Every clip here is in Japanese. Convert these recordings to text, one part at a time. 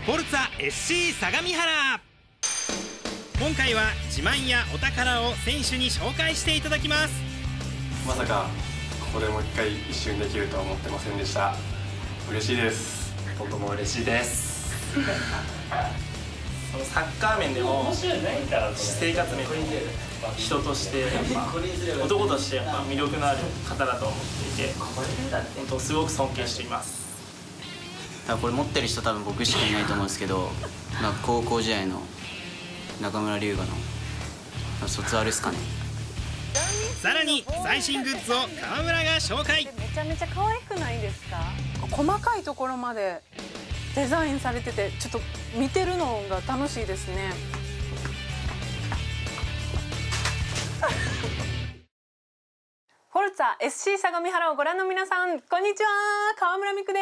フォルツァ SC 相模原。今回は自慢やお宝を選手に紹介していただきます。 まさかここでもう一回一瞬できるとは思ってませんでした。嬉しいです。 僕も嬉しいです。サッカー面でも生活面でも人として男としてやっぱ魅力のある方だと思っていて、本当すごく尊敬しています。 これ持ってる人多分僕しかいないと思うんですけど、高校時代の中村龍河の卒アルですかね。 さらに最新グッズを川村が紹介。 めちゃめちゃ可愛くないですか？細かいところまでデザインされてて、ちょっと見てるのが楽しいですね。フォルツァ SC 相模原をご覧の皆さん、こんにちは。川村美久です。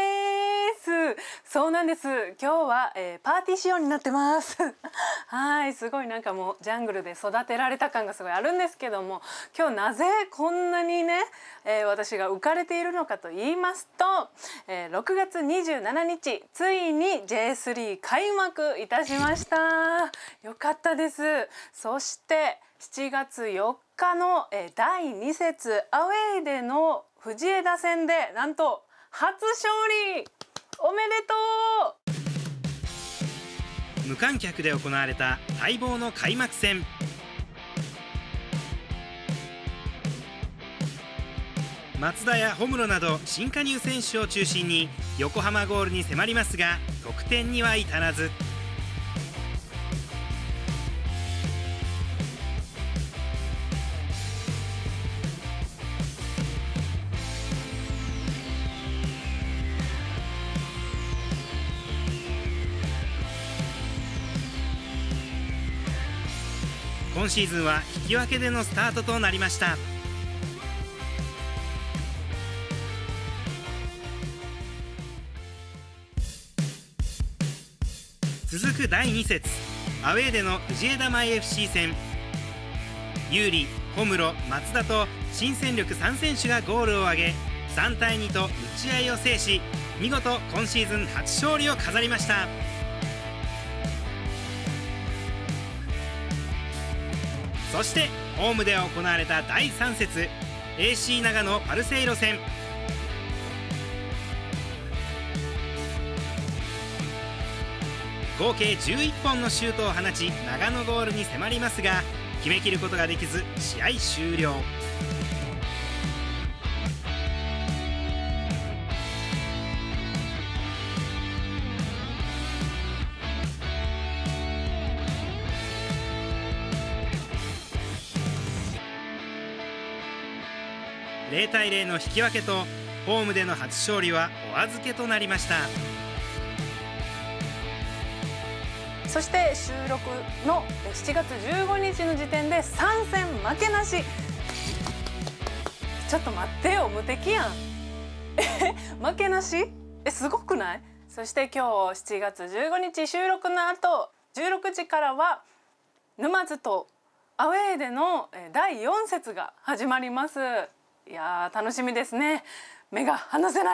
そうなんです。今日は、パーティー仕様になってます。はい、すごいなんかもうジャングルで育てられた感がすごいあるんですけども、今日なぜこんなにね、私が浮かれているのかと言いますと、6月27日ついに J3 開幕いたしました。よかったです。そして7月4日の第2節アウェーでの藤枝戦でなんと初勝利おめでとう。 無観客で行われた待望の開幕戦。松田や穂室など新加入選手を中心に横浜ゴールに迫りますが得点には至らず。今シーズンは引き分けでのスタートとなりました。続く第2節アウェーでの藤枝前 FC 戦、有利、穂室、松田と新戦力3選手がゴールを挙げ3対2と打ち合いを制し、見事今シーズン初勝利を飾りました。そしてホームで行われた第3節 AC 長野パルセイロ戦、合計11本のシュートを放ち長野ゴールに迫りますが決めきることができず試合終了。0対0の引き分けとホームでの初勝利はお預けとなりました。 そして収録の7月15日の時点で3戦負けなし。ちょっと待ってよ、無敵やん。負けなし？すごくない？そして今日7月15日収録の後16時からは沼津とアウェーでの第4節が始まります。いやー楽しみですね。目が離せない。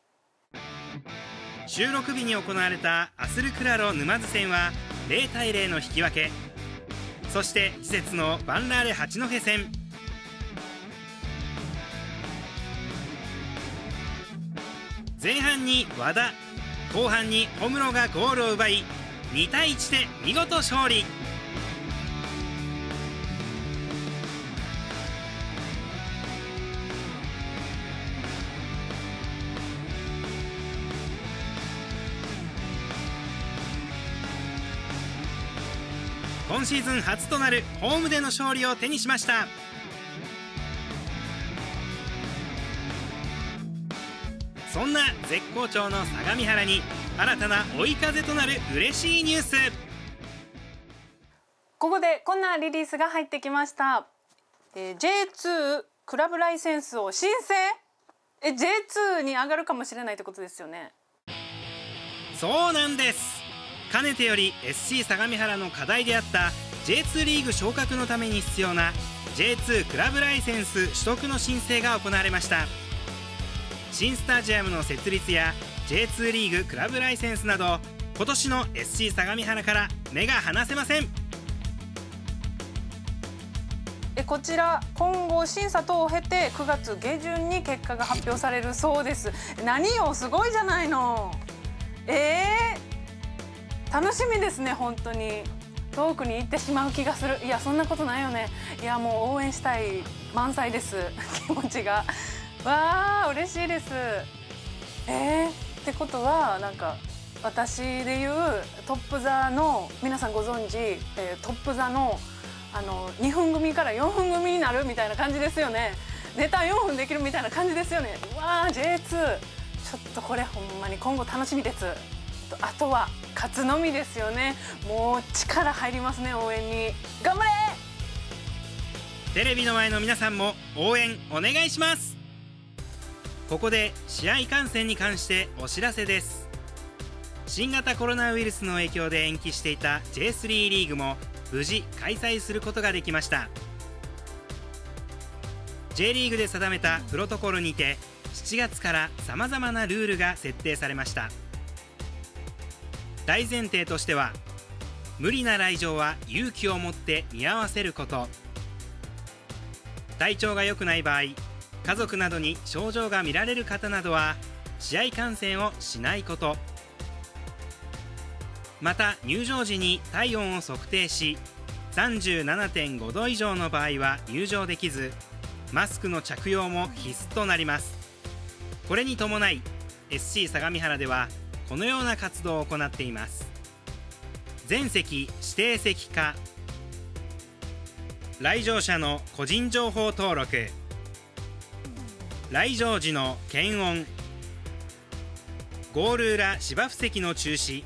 収録日に行われたアスルクラロ沼津戦は0対0の引き分け。そして次節のバンラーレ八戸戦、前半に和田、後半に穂室がゴールを奪い2対1で見事勝利。今シーズン初となるホームでの勝利を手にしました。そんな絶好調の相模原に新たな追い風となる嬉しいニュース。 ここでこんなリリースが入ってきました。J2 クラブライセンスを申請。J2 に上がるかもしれないってことですよね。 そうなんです。かねてより SC 相模原の課題であった J2 リーグ昇格のために必要な J2 クラブライセンス取得の申請が行われました。新スタジアムの設立や J2 リーグクラブライセンスなど今年の SC 相模原から目が離せません。 こちら今後審査等を経て9月下旬に結果が発表されるそうです。何よ、すごいじゃないの。楽しみですね。本当に遠くに行ってしまう気がする。いや、そんなことないよね。いや、もう応援したい満載です気持ちが。わあ、嬉しいです。ってことはなんか私でいうトップ座の皆さんご存知、トップ座の2分組から4分組になるみたいな感じですよね。ネタ4分できるみたいな感じですよね。うわー J2 ちょっとこれほんまに今後楽しみです。あとは勝つのみですよね。もう力入りますね、応援に。頑張れ。 テレビの前の皆さんも応援お願いします。ここで試合観戦に関してお知らせです。新型コロナウイルスの影響で延期していた J3 リーグも無事開催することができました。 J リーグで定めたプロトコルにて7月からさまざまなルールが設定されました。大前提としては、無理な来場は勇気を持って見合わせること、体調が良くない場合、家族などに症状が見られる方などは試合観戦をしないこと、また入場時に体温を測定し 37.5 度以上の場合は入場できず、マスクの着用も必須となります。これに伴い SC 相模原ではこのような活動を行っています。全席指定席化、来場者の個人情報登録、来場時の検温、ゴール裏芝生席の中止、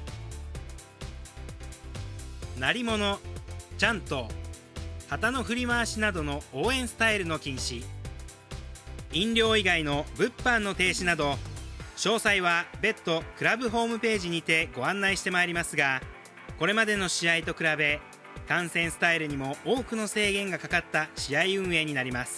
鳴り物、チャント、旗の振り回しなどの応援スタイルの禁止、飲料以外の物販の停止など、詳細は別途クラブホームページにてご案内してまいりますが、これまでの試合と比べ観戦スタイルにも多くの制限がかかった試合運営になります。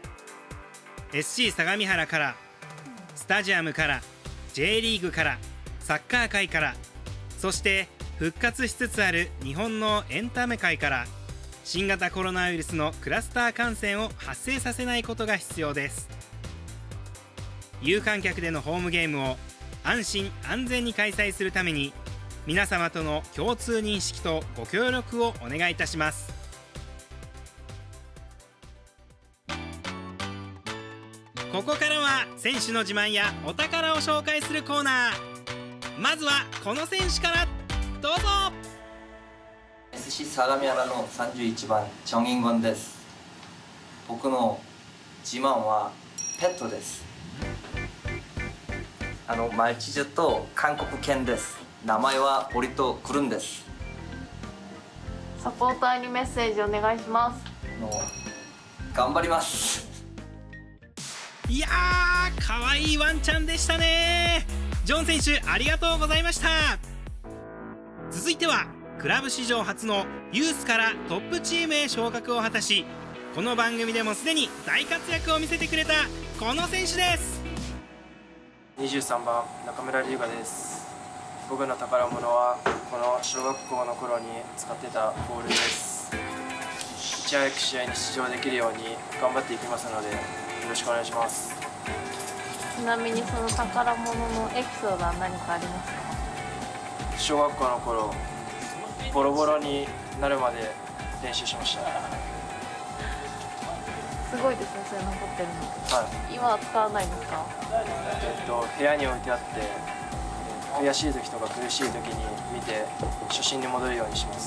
SC 相模原から、スタジアムから、 J リーグから、サッカー界から、そして復活しつつある日本のエンタメ界から、新型コロナウイルスのクラスター感染を発生させないことが必要です。有観客でのホームゲームを安心安全に開催するために、皆様との共通認識とご協力をお願いいたします。ここからは選手の自慢やお宝を紹介するコーナー。まずはこの選手から、どうぞ。 SC 相模原の31番チョン・インゴンです。僕の自慢はペットです。マルチジュと韓国犬です。名前はオリとクルンです。 サポーターにメッセージお願いします。 頑張ります。 いやー、かわいいワンちゃんでしたね。ジョン選手、ありがとうございました。続いてはクラブ史上初のユースからトップチームへ昇格を果たし、この番組でもすでに大活躍を見せてくれたこの選手です。 23番中村龍河です。僕の宝物はこの小学校の頃に使ってたボールです。いち早く試合に出場できるように頑張っていきますので、よろしくお願いします。 ちなみにその宝物のエピソードは何かありますか？ 小学校の頃ボロボロになるまで練習しました。 すごいですね、それ残ってるの。 はい、 今は使わないですか？ 部屋に置いてあって、悔しい時とか苦しい時に見て初心に戻るようにします。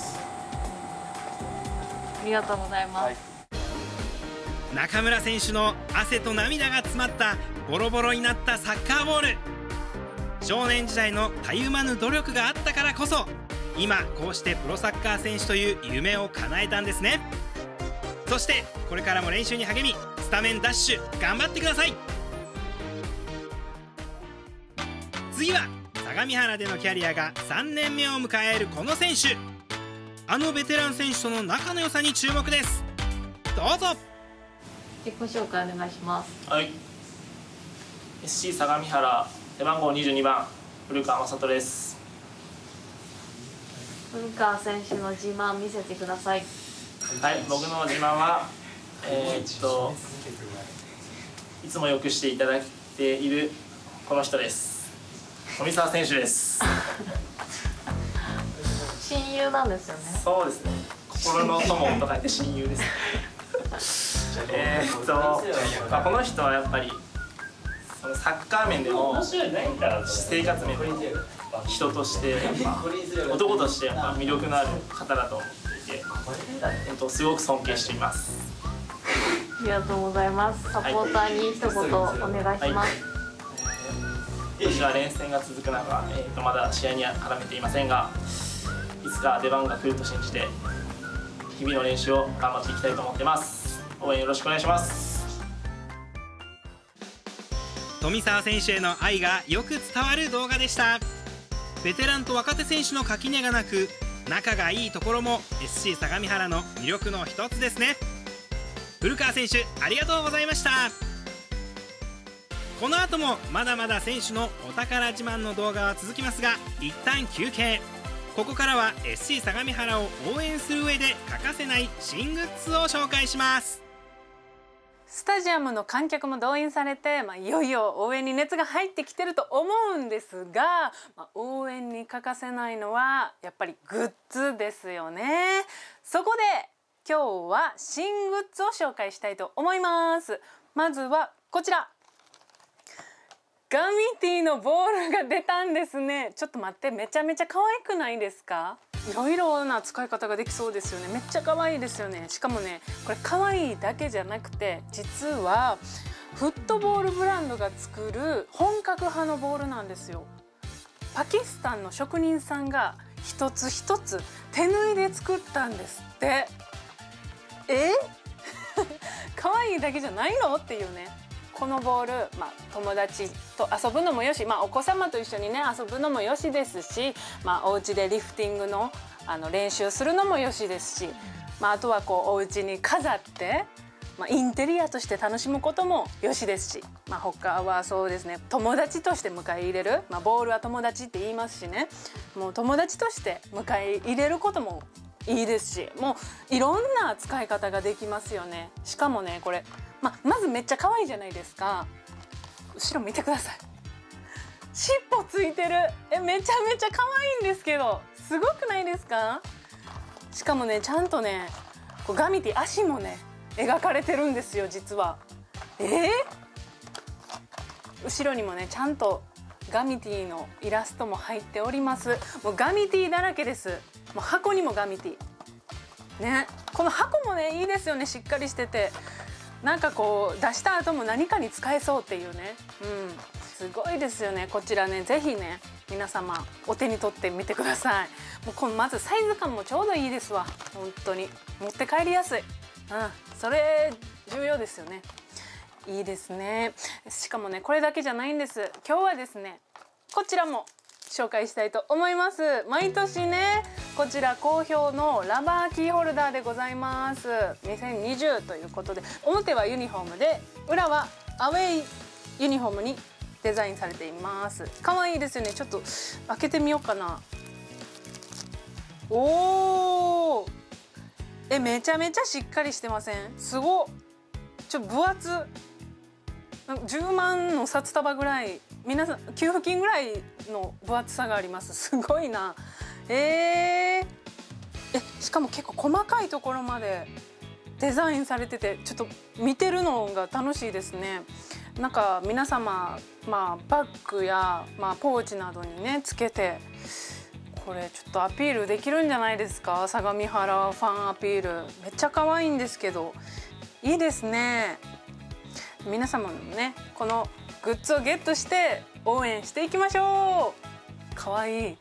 ありがとうございます。 はい、 中村選手の汗と涙が詰まったボロボロになったサッカーボール。少年時代のたゆまぬ努力があったからこそ、今こうしてプロサッカー選手という夢を叶えたんですね。そしてこれからも練習に励み、スタメンダッシュ頑張ってください。次は相模原でのキャリアが3年目を迎えるこの選手。ベテラン選手との仲の良さに注目です。どうぞ。 自己紹介お願いします。 はい、 SC 相模原背番号22番古川雅人です。 古川選手の自慢見せてください。 はい、僕の自慢は、いつもよくしていただいているこの人です。富澤選手です。 親友なんですよね。 そうですね。心の友と書いて親友です。この人はやっぱりそのサッカー面でも生活面でも人として、男としてやっぱ魅力のある方だと思っていて、すごく尊敬しています。 ありがとうございます。サポーターに一言お願いします。 今年は連戦が続く中、まだ試合には絡めていませんが、いつか出番が来ると信じて日々の練習を頑張っていきたいと思ってます。応援よろしくお願いします。 富澤選手への愛がよく伝わる動画でした。ベテランと若手選手の垣根がなく、仲がいいところも SC 相模原の魅力の一つですね。古川選手、ありがとうございました。この後もまだまだ選手のお宝自慢の動画は続きますが、一旦休憩。ここからは SC 相模原を応援する上で欠かせない新グッズを紹介します。 スタジアムの観客も動員されて、いよいよ応援に熱が入ってきてると思うんですが、応援に欠かせないのはやっぱりグッズですよね。そこで今日は新グッズを紹介したいと思います。まずはこちら、ガミティのボールが出たんですね。ちょっと待って、めちゃめちゃ可愛くないですか？いろいろな使い方ができそうですよね。めっちゃ可愛いですよね。しかもね、これ可愛いだけじゃなくて、実はフットボールブランドが作る本格派のボールなんですよ。パキスタンの職人さんが一つ一つ手縫いで作ったんですって。可愛いだけじゃないのっていうね。このボール、友達と遊ぶのもよし、お子様と一緒にね遊ぶのもよしですし、お家でリフティングの練習するのもよしですし、あとはお家に飾って、インテリアとして楽しむこともよしですし、他はそうですね、友達として迎え入れる、ボールは友達って言いますしね、もう友達として迎え入れることもいいですし、もういろんな使い方ができますよね。しかもね、これまずめっちゃ可愛いじゃないですか。後ろ見てください。尻尾ついてる。めちゃめちゃ可愛いんですけど、すごくないですか？しかもね、ちゃんとね、ガミティ足もね描かれてるんですよ、実は。後ろにもねちゃんとガミティのイラストも入っております。もうガミティだらけです。もう箱にもガミティね。この箱もねいいですよね。しっかりしてて、なんか出した後も何かに使えそうっていうね、すごいですよね。こちらね、ぜひね皆様お手に取ってみてください。もうまずサイズ感もちょうどいいですわ。本当に持って帰りやすい。それ重要ですよね。いいですね。しかもね、これだけじゃないんです。今日はですね、こちらも紹介したいと思います。毎年ね、こちら好評のラバーキーホルダーでございます。2020ということで、表はユニフォームで裏はアウェイユニフォームにデザインされています。可愛いですよね。ちょっと開けてみようかな。おー、めちゃめちゃしっかりしてません？すごっ。分厚。10万の札束ぐらい、皆さん給付金ぐらいの分厚さがあります。すごいな。しかも結構細かいところまでデザインされてて、ちょっと見てるのが楽しいですね。なんか皆様、バッグや、ポーチなどにねつけて、これちょっとアピールできるんじゃないですか。相模原ファンアピール、めっちゃ可愛いんですけど、いいですね。皆様もね、このグッズをゲットして応援していきましょう。可愛い。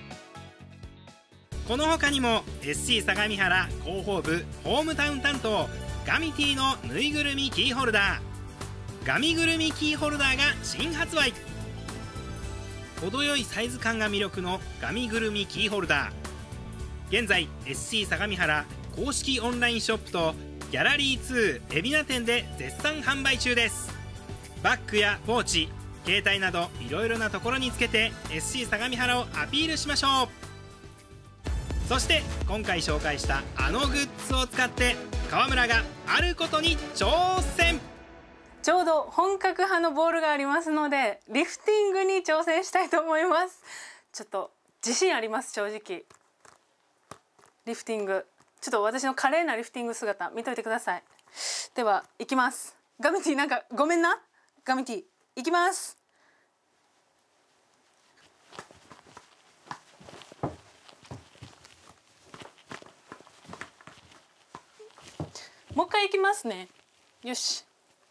この他にも SC 相模原広報部ホームタウン担当ガミティのぬいぐるみキーホルダー、ガミぐるみキーホルダーが新発売。程よいサイズ感が魅力のガミぐるみキーホルダー、現在 SC 相模原公式オンラインショップとギャラリー2海老名店で絶賛販売中です。バッグやポーチ、携帯などいろいろなところにつけて SC 相模原をアピールしましょう。 そして今回紹介したあのグッズを使って川村があることに挑戦。 ちょうど本格派のボールがありますのでリフティングに挑戦したいと思います。ちょっと自信あります。正直リフティング、ちょっと私の華麗なリフティング姿見といてください。では行きます。ガミティ、なんかごめんな。ガミティ行きます。もう一回行きますね。よし。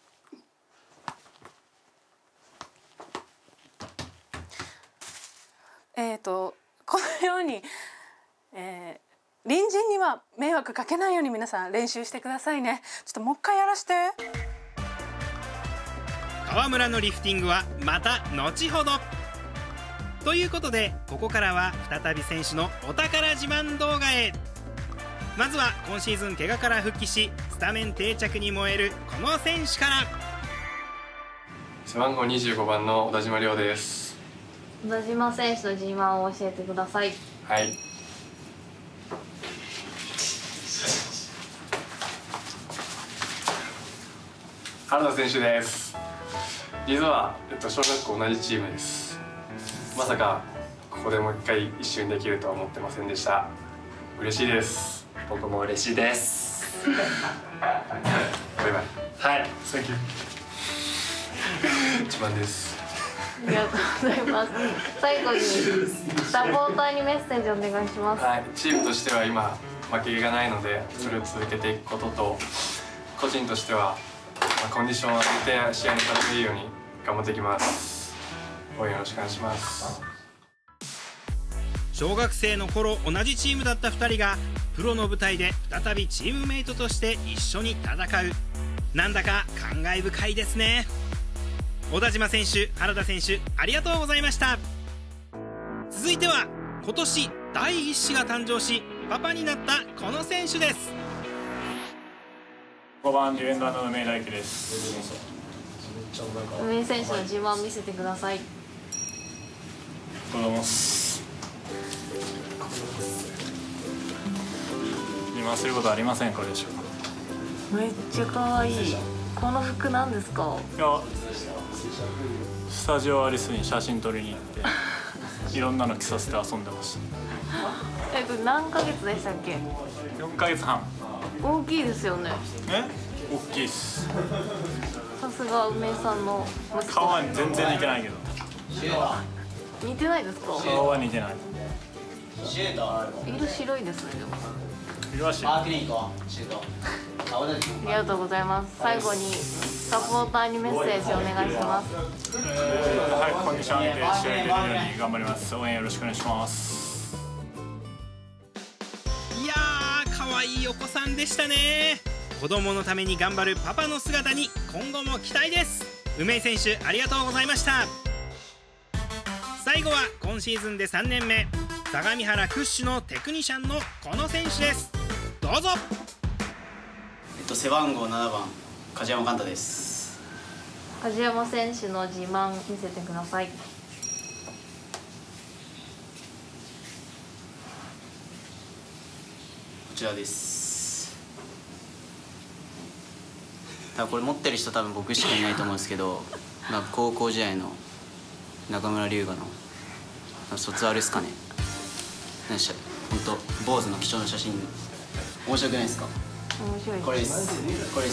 このように、隣人には迷惑かけないように皆さん練習してくださいね。ちょっともう一回やらして。 川村のリフティングはまた後ほど。ということでここからは再び選手のお宝自慢動画へ。まずは今シーズン怪我から復帰しスタメン定着に燃えるこの選手から。 背番号25番の小田島亮です。 小田島選手の自慢を教えてください。 はい。原田選手です。実は、小学校同じチームです。まさかここでもう一回一緒にできるとは思ってませんでした。嬉しいです。 僕も嬉しいです。 バイバイ。 はい、サンキュー。 一番です。 ありがとうございます。最後にサポーターにメッセージお願いします。 はい、チームとしては今負けがないのでそれを続けていくことと、個人としてはコンディションを上げて試合に勝てるように頑張っていきます。応援よろしくお願いします。 小学生の頃同じチームだった2人がプロの舞台で再びチームメイトとして一緒に戦う、なんだか感慨深いですね。小田島選手、原田選手、ありがとうございました。続いては今年第一子が誕生しパパになったこの選手です。 5番ディフェンダーの梅井大輝です。 梅井選手の自慢見せてください。 子供っす。自慢することありませんかでしょうか。 めっちゃ可愛い。この服なんですか。 いや、スタジオアリスに写真撮りに行っていろんなの着させて遊んでました。 これ何ヶ月でしたっけ。 4ヶ月半。 大きいですよね。 大きいっす。 さすが梅井さんの息子。 顔は全然似てないけど。 似てないですか。 顔は似てない。 色白いですね。 色は白い。 ありがとうございます。最後にサポーターにメッセージお願いします。 はい、コンディション上げて試合に出れるように頑張ります。応援よろしくお願いします。 いやー、可愛いお子さんでしたね。子供のために頑張るパパの姿に今後も期待です。梅井選手、ありがとうございました。最後は今シーズンで3年目、相模原屈指のテクニシャンのこの選手です。どうぞ。 背番号7番梶山寛太です。 梶山選手の自慢見せてください。こちらです。多分これ持ってる人多分僕しかいないと思うんですけど、高校時代の中村龍我の卒アルですかね。本当坊主の貴重な写真、面白くないですか。 面白い。 これです。これです。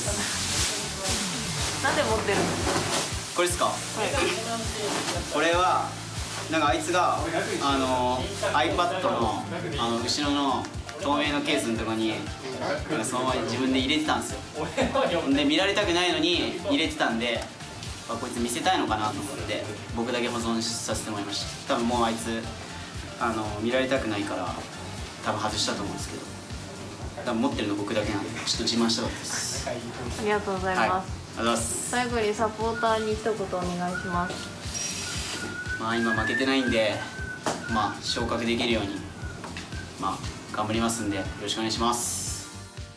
なんで持ってるの。 これですか。はい。これはなんかあいつがiPad の後ろの透明のケースのところにそのまま自分で入れてたんですよ。で見られたくないのに入れてたんで、こいつ見せたいのかなと思って僕だけ保存させてもらいました。多分もうあいつ見られたくないから多分外したと思うんですけど、多分持ってるの僕だけなんでちょっと自慢したかったです。 ありがとうございます。 はい、ありがとうございます。 最後にサポーターに一言お願いします。 今負けてないんで、昇格できるように頑張りますんでよろしくお願いします。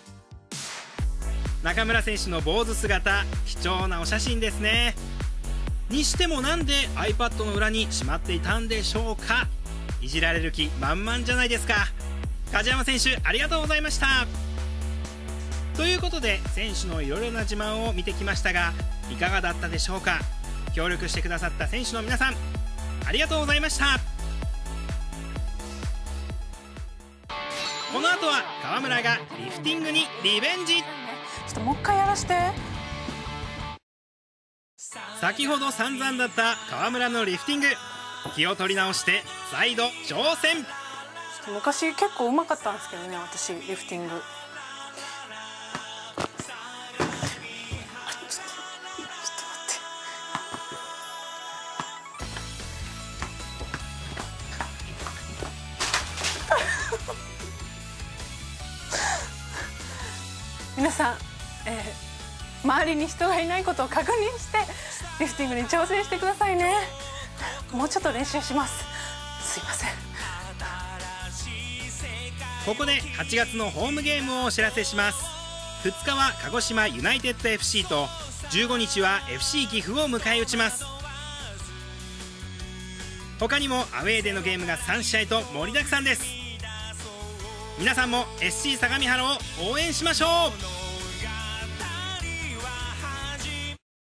中村選手の坊主姿、貴重なお写真ですね。にしてもなんで iPad の裏にしまっていたんでしょうか。いじられる気満々じゃないですか。 梶山選手ありがとうございました。ということで選手のいろいろな自慢を見てきましたが、いかがだったでしょうか。協力してくださった選手の皆さんありがとうございました。この後は川村がリフティングにリベンジ。 ちょっともう一回やらして。 先ほど散々だった川村のリフティング、気を取り直して再度挑戦。 昔結構うまかったんですけどね、私リフティング。皆さん、周りに人がいないことを確認してリフティングに挑戦してくださいね。もうちょっと練習します。すいません。 ここで8月のホームゲームをお知らせします。2日は鹿児島ユナイテッド FC と15日は FC 岐阜を迎え撃ちます。他にもアウェーでのゲームが3試合と盛りだくさんです。皆さんも SC 相模原を応援しましょう。